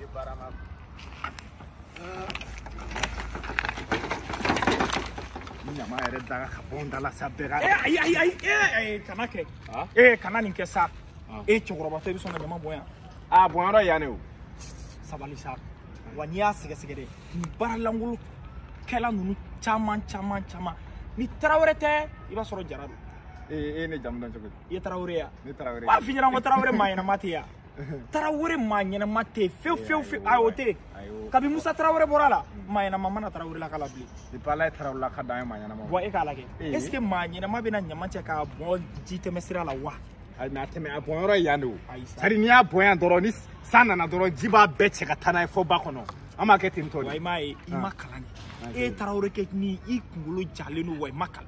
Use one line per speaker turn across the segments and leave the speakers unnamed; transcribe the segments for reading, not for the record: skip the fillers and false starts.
Nyama yɛrɛ daga ka bɔ n da la sa bɛɛ ka.
Ayi kana kɛ. Kana nin kɛ sa. Cɛkɔrɔba tɛ i bɛ sɔn ka ɲama bɔ yan.
Bɔnyɔrɔ yan ne o.
Sabali sa. Wa n'i y'a sɛgɛsɛgɛ dɛ nin baaralankolon kɛla ninnu caman ni Tarawele tɛ i b'a sɔrɔ Jara don.
Ne jamu dɔn cogo di?
I ye Tarawele ya?
Ne Tarawele.
B'a f'i ɲɛna ko Tarawele maa ɲɛnama tɛ yan. Tarawele maa ɲɛnama tɛ yen fewu o tɛ. Kabi Musa Tarawele bɔra la maa ɲɛnama mana Tarawele la kala bilen.
Depuis Ala ye Tarawele la ka dan ye maa ɲɛnama.
Bon e k'a lajɛ est ce que maa ɲɛnama bɛna ɲama cɛ k'a bɔ ji tɛmɛ sira la wa?
Mais a tɛmɛ a bɔnyɔrɔ yan de o. C'est-à-dire n'i y'a bɔ yan dɔrɔn ni san nana dɔrɔn ji b'a bɛɛ cɛ ka taa n'a ye fɔ ba kɔnɔ. An b'a kɛ ten tɔ de. Wa
i m'a ye i ma kalan de. E ye Tarawele kɛ ni i kunkolo jalen don wa i ma kalan.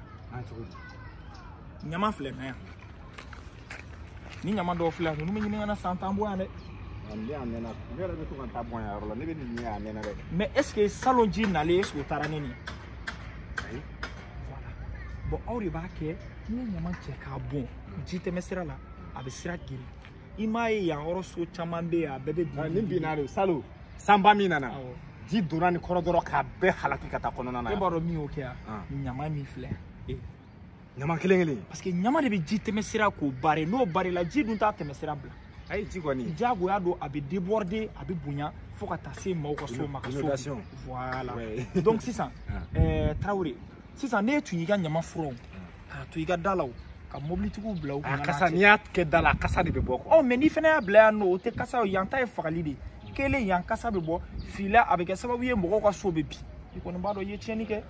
Ɲama filɛ na yan. Ni ɲama dɔw filɛ ninnu bɛ ɲini ka na san tan bɔ yan dɛ.
Ne yɛrɛ bɛ to ka taa bɔ yan yɔrɔ la ne bɛ nin ɲɛ a mɛnna dɛ.
Mais est ce que salon ji nalen est ce que o taara ne ni?
Ayi.
Voilà. Bon aw de b'a kɛ ni ye ɲama cɛ k'a bɔn ji tɛmɛ sira la a bɛ sira geren. I m'a ye yan yɔrɔ so caman bɛ yen a bɛɛ bɛ bin.
Nin binna de Salo sanba min nana ji donna ni kɔrɔ dɔrɔn k'a bɛɛ halaki ka taa kɔnɔna na.
E b'a dɔn min y'o kɛ yan? Ɲama min filɛ.
Ɲama kelen.
Parce que ɲama de bɛ ji tɛmɛ sira k'o bari n'o bari la ji dun t'a tɛmɛ sira bila.
Ayi ji kɔni.
Jagoya don a bɛ déborder a bɛ bonya fo ka taa se maaw ka so ma ka so. Voilà. Donc sisan Tarawele sisan ne tun y'i ka ɲama furaw k'a to i ka da la ka mobilitigiw bila u kun.
Kasa n'i y'a kɛ da la kasa de bɛ bɔ quoi.
Mais n'i fana y'a bila yan nɔ o tɛ kasa yan ta ye fagali de kelen yan kasa bɛ bɔ fila a bɛ kɛ sababu ye mɔgɔw ka so bɛ bin i kɔni b'a dɔn i ye tiɲɛni kɛ.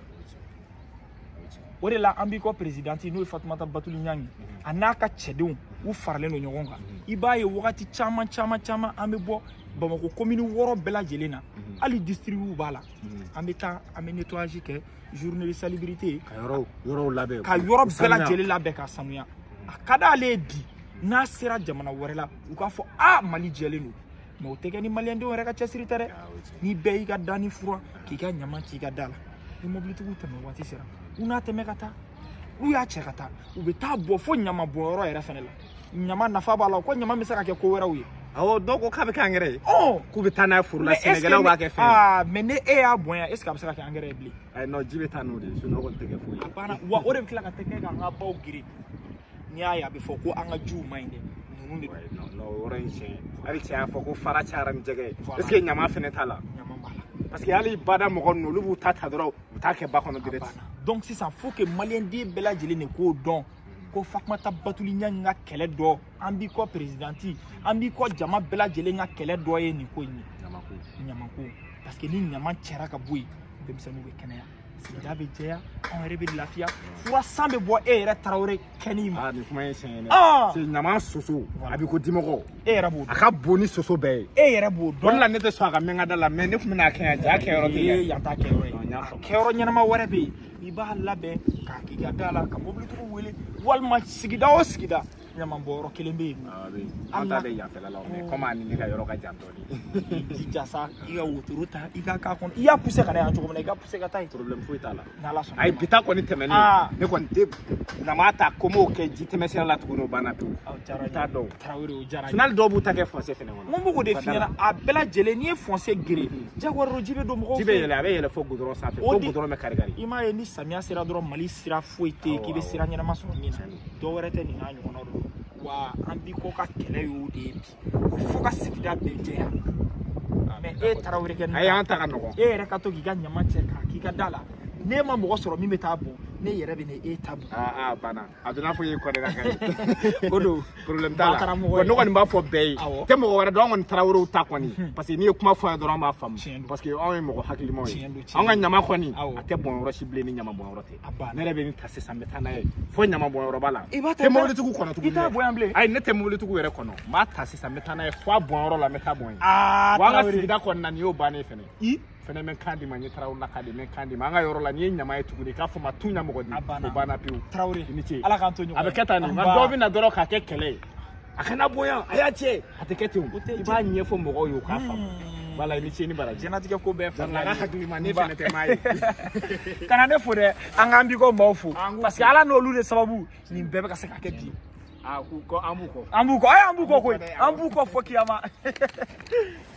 O de la an b'i kɔ présidente n'o ye Fatumata Batuli Ɲangi a n'a ka cɛdenw u faralen don ɲɔgɔn kan i b'a ye wagati caman an bɛ bɔ Bamako commune 6 bɛɛ lajɛlen na hali districts b'a la an bɛ taa an bɛ nettoyage kɛ journée de salubrité
ka yɔrɔw labɛn
ka yɔrɔ bɛɛ lajɛlen labɛn ka sanuya a ka d'ale ye bi n'a sera jamana wɛrɛ la u k'a fɔ Mali jɛlen don mais o tɛ kɛ ni maliyɛndenw yɛrɛ ka cɛsiri tɛ dɛ ni bɛɛ y'i ka dani fura k'i ka ɲama k'i ka da la ni mobilitigiw tɛmɛ waati sera u n'a tɛmɛ ka taa n'u y'a cɛ ka taa u bɛ taa bɔ fo ɲama bɔnyɔrɔ yɛrɛ fɛnɛ la ɲama nafa b'a la ko ɲama bɛ se ka kɛ ko wɛrɛw ye.
Awɔ dɔw ko k'a bɛ kɛ angɛrɛ ye k'u bɛ taa n'a ye foro la sɛnɛkɛlaw b'a kɛ fɛn ye.
Mais ne e y'a bonya est ce que a bɛ se ka kɛ angɛrɛ ye bilen.
Ayi non ji bɛ taa n'o de ye sinon o kɔni tɛ kɛ foyi ye.
A banna wa o de bɛ tila ka kɛ k'an ka baw girin n'i y'a ye a bɛ fɔ ko an ka jiw man ɲi dɛ ninnu de don.
Non o yɔrɔ in tiɲɛ hali cɛ y'a fɔ ko fara cayara ni jɛgɛ ye est ce que ɲama fɛnɛ t'a la.
Ɲama b'a la.
Parce que hali bada mɔgɔ ninnu olu b'u ta dɔrɔn u t'a kɛ ba kɔnɔ direct.
Donc sisan faut que maliyɛnden bɛɛ lajɛlen de k'o dɔn ko Fatumata Batuli Ɲangi ka kɛlɛ dɔ an b'i kɔ présidente an b'i kɔ jama bɛɛ lajɛlen ka kɛlɛ dɔ ye nin ko in ye ɲamako parce que ni ɲama cɛra ka bɔ yen denmisɛnninw bɛ kɛnɛya sigida bɛ jɛya anw yɛrɛ bɛ lafiya fura san bɛ bɔ e yɛrɛ Tarawele kɛnɛ ma.
Nin kuma ye tiɲɛ ye dɛ. C'est ɲama soso a bɛ ko dimɔgɔ.
E yɛrɛ b'o dɔn.
A ka bon ni soso bɛɛ ye.
E yɛrɛ b'o dɔn.
O de la ne tɛ sɔn a ka mɛn ka da la mais ne tun bɛna kɛ yan ja kɛyɔrɔ tɛ yan.
Yan t'a kɛyɔrɔ ye. Kɛyɔrɔ ɲɛnama wɛrɛ bɛ yen i b'a labɛn k'a k'i ka da la ka mobilitigiw wele walima sigida o sigida ɲama bɔyɔrɔ kelen bɛ yen.
An ta de yanfɛla la mais comme ani ne ka yɔrɔ ka jan dɔɔnin.
Jija sa i ka wotoro ta i ka k'a kɔnɔ i y'a poussé ka na yan cogo min na i ka poussé ka taa yen.
Problème foyi t'a la.
N'Ala sɔnna.
Ayi bi ta kɔni tɛmɛnen ne kɔni tɛ ɲama ta ko m'o kɛ ji tɛmɛ sira la tuguni o banna pewu.
Jara
t'a dɔn.
Tarawele o jara.
Sinali dɔw b'u ta kɛ fossé fɛnɛ kɔnɔ.
Mun b'o de f'i ɲɛna a bɛɛ lajɛlen n'i ye fossé gere jagoya ji bɛ don mɔgɔw fɛ.
Ji bɛ yɛlɛ a bɛ yɛlɛ fo goudron sanfɛ fo goudron bɛ kari-kari.
I m'a ye ni samiya sera dɔrɔn Mali sira foyi tɛ yen k'i bɛ sira ɲɛnama sɔrɔ min na dɔ wɛrɛ tɛ nin n'a ɲɔgɔnnaw don wa an b'i kɔ ka kɛlɛ y'o de ye bi ko fo ka sigida bɛɛ jɛya mais e Tarawele kɛ
ayi an ta ka nɔgɔn.
E yɛrɛ ka to k'i ka ɲama cɛ k'a k'i ka da la n'e ma mɔgɔ sɔrɔ min bɛ taa bɔn ne yɛrɛ bɛ ne ta bɔn.
Banna a bɛ n'a fɔ i ye kɔnɛ ka kɛ.
O don
problème t'a la ne kɔni b'a fɔ bɛɛ ye tɛ mɔgɔ wɛrɛ dɔn an kɔni Tarawelew ta kɔni parce que n'i ye kuma fɔ yan dɔrɔn an b'a faamu parce que anw ye mɔgɔ hakilimaw ye an ka ɲama kɔni a tɛ bɔn yɔrɔ si bilen ni ɲama bɔn yɔrɔ tɛ ne yɛrɛ bɛ nin ta sisan n bɛ taa n'a ye fo ɲama bɔn yɔrɔ b'a la tɛ mobilitigiw kɔnɔ tuguni.
I t'a bɔ yan bilen.
Ayi ne tɛ mobilitigiw yɛrɛ kɔnɔ n b'a ta sisan n bɛ taa n'a ye fo a bɔn yɔrɔ la n bɛ taa bɔn yen wa an ka sigida kɔnɔna nin y'o bannen fɛnɛ. Fɛnɛ mɛ kan di ma n ye Tarawele la ka di mɛ kan di ma an ka yɔrɔ la n'i ye ɲama ye tuguni k'a fɔ ma tu ɲamɔgɔ di o banna pewu.
Tarawele
i ni ce
Ala k'an to ɲɔgɔn
a bɛ kɛ tan nin nka dɔw bɛ na dɔrɔn k'a kɛ kɛlɛ ye a kana bonya a y'a cɛ a tɛ kɛ ten i b'a ɲɛfɔ mɔgɔw ye u k'a faamu wala i ni ce ni baraji
jɛnatigɛ ko bɛɛ faamu
a ka hakili ma ne fɛnɛ tɛ maa ye
kana ne fo dɛ an k'an bi ko maaw fo parce que Ala n'olu de sababu nin bɛɛ bɛ ka se ka kɛ bi
an b'u kɔ
an b'u kɔ koyi an b'u kɔ fo kiyama